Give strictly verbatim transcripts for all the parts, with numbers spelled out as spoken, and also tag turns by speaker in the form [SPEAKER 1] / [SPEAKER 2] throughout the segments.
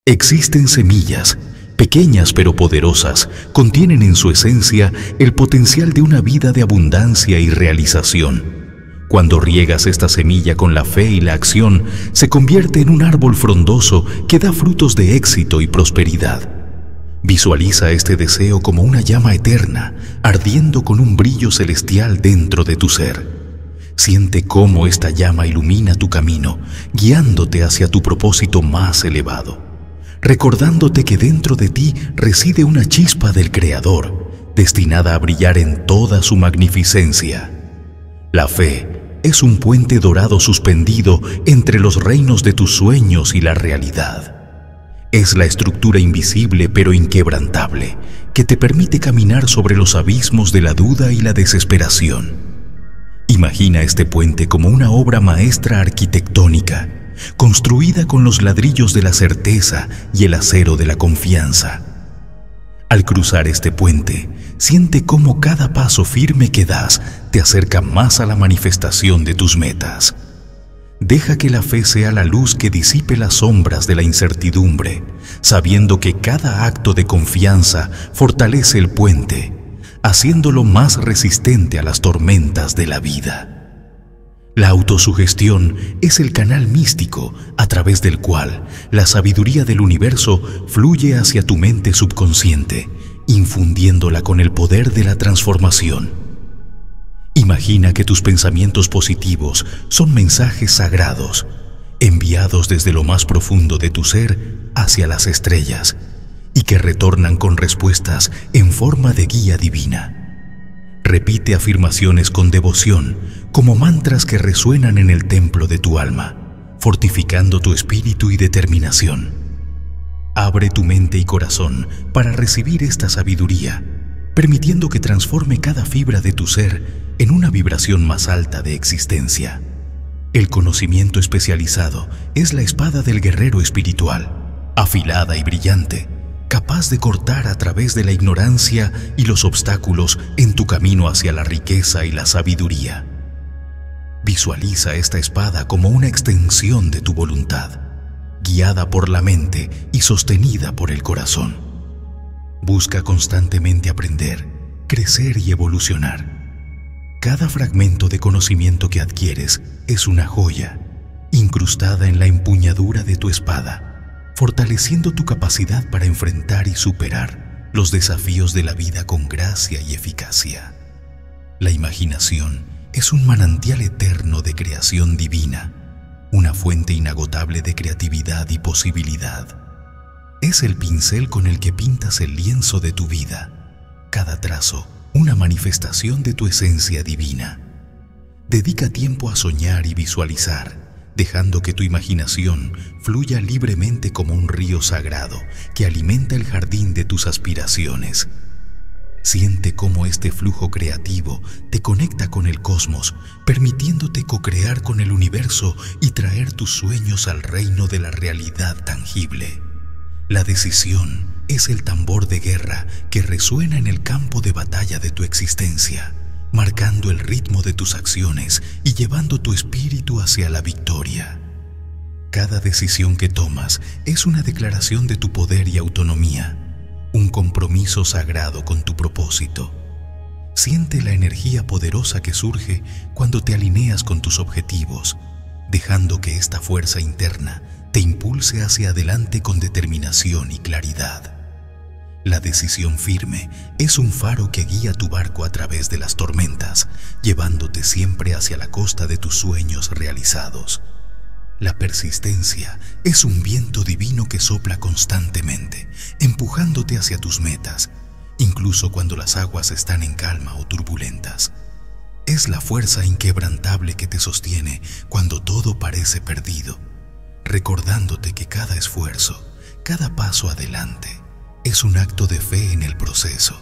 [SPEAKER 1] Existen semillas, pequeñas pero poderosas, contienen en su esencia el potencial de una vida de abundancia y realización. Cuando riegas esta semilla con la fe y la acción, se convierte en un árbol frondoso que da frutos de éxito y prosperidad. Visualiza este deseo como una llama eterna, ardiendo con un brillo celestial dentro de tu ser. Siente cómo esta llama ilumina tu camino, guiándote hacia tu propósito más elevado, recordándote que dentro de ti reside una chispa del Creador, destinada a brillar en toda su magnificencia. La fe es un puente dorado suspendido entre los reinos de tus sueños y la realidad. Es la estructura invisible pero inquebrantable que te permite caminar sobre los abismos de la duda y la desesperación. Imagina este puente como una obra maestra arquitectónica, construida con los ladrillos de la certeza y el acero de la confianza. Al cruzar este puente, siente cómo cada paso firme que das te acerca más a la manifestación de tus metas. Deja que la fe sea la luz que disipe las sombras de la incertidumbre, sabiendo que cada acto de confianza fortalece el puente, haciéndolo más resistente a las tormentas de la vida. La autosugestión es el canal místico a través del cual la sabiduría del universo fluye hacia tu mente subconsciente, infundiéndola con el poder de la transformación. Imagina que tus pensamientos positivos son mensajes sagrados, enviados desde lo más profundo de tu ser hacia las estrellas, y que retornan con respuestas en forma de guía divina. Repite afirmaciones con devoción, como mantras que resuenan en el templo de tu alma, fortificando tu espíritu y determinación. Abre tu mente y corazón para recibir esta sabiduría, permitiendo que transforme cada fibra de tu ser en una vibración más alta de existencia. El conocimiento especializado es la espada del guerrero espiritual, afilada y brillante, capaz de cortar a través de la ignorancia y los obstáculos en tu camino hacia la riqueza y la sabiduría. Visualiza esta espada como una extensión de tu voluntad, guiada por la mente y sostenida por el corazón. Busca constantemente aprender, crecer y evolucionar. Cada fragmento de conocimiento que adquieres es una joya, incrustada en la empuñadura de tu espada, fortaleciendo tu capacidad para enfrentar y superar los desafíos de la vida con gracia y eficacia. La imaginación es un manantial eterno de creación divina, una fuente inagotable de creatividad y posibilidad. Es el pincel con el que pintas el lienzo de tu vida, cada trazo una manifestación de tu esencia divina. Dedica tiempo a soñar y visualizar, dejando que tu imaginación fluya libremente como un río sagrado que alimenta el jardín de tus aspiraciones. Siente cómo este flujo creativo te conecta con el cosmos, permitiéndote co-crear con el universo y traer tus sueños al reino de la realidad tangible. La decisión es el tambor de guerra que resuena en el campo de batalla de tu existencia, marcando el ritmo de tus acciones y llevando tu espíritu hacia la victoria. Cada decisión que tomas es una declaración de tu poder y autonomía, un compromiso sagrado con tu propósito. Siente la energía poderosa que surge cuando te alineas con tus objetivos, dejando que esta fuerza interna te impulse hacia adelante con determinación y claridad. La decisión firme es un faro que guía tu barco a través de las tormentas, llevándote siempre hacia la costa de tus sueños realizados. La persistencia es un viento divino que sopla constantemente, empujándote hacia tus metas, incluso cuando las aguas están en calma o turbulentas. Es la fuerza inquebrantable que te sostiene cuando todo parece perdido, recordándote que cada esfuerzo, cada paso adelante, es un acto de fe en el proceso.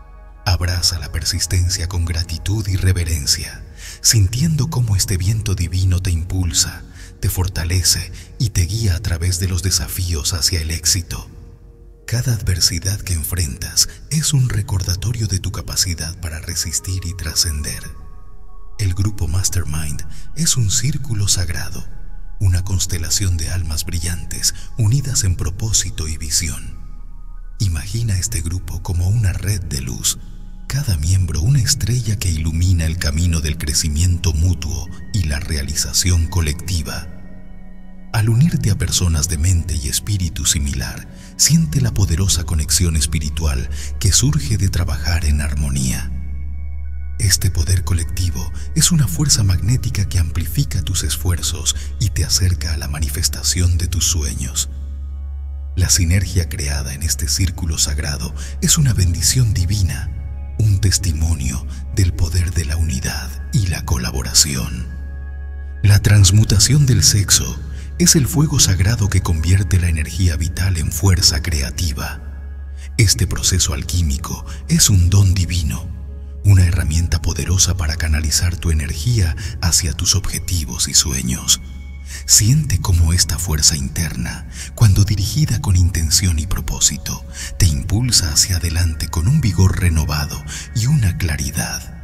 [SPEAKER 1] Abraza la persistencia con gratitud y reverencia, sintiendo cómo este viento divino te impulsa, te fortalece y te guía a través de los desafíos hacia el éxito. Cada adversidad que enfrentas es un recordatorio de tu capacidad para resistir y trascender. El grupo Mastermind es un círculo sagrado, una constelación de almas brillantes unidas en propósito y visión. Imagina este grupo como una red de luz, cada miembro una estrella que ilumina el camino del crecimiento mutuo y la realización colectiva. Al unirte a personas de mente y espíritu similar, siente la poderosa conexión espiritual que surge de trabajar en armonía. Este poder colectivo es una fuerza magnética que amplifica tus esfuerzos y te acerca a la manifestación de tus sueños. La sinergia creada en este círculo sagrado es una bendición divina, un testimonio del poder de la unidad y la colaboración. La transmutación del sexo es el fuego sagrado que convierte la energía vital en fuerza creativa. Este proceso alquímico es un don divino, una herramienta poderosa para canalizar tu energía hacia tus objetivos y sueños. Siente cómo esta fuerza interna, cuando dirigida con intención y propósito, te impulsa hacia adelante con un vigor renovado y una claridad.